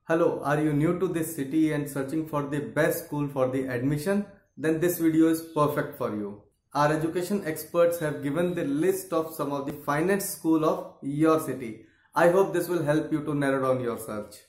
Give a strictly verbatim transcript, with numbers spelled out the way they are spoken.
Hello, are you new to this city and searching for the best school for the admission? Then this video is perfect for you. Our education experts have given the list of some of the finest schools of your city. I hope this will help you to narrow down your search.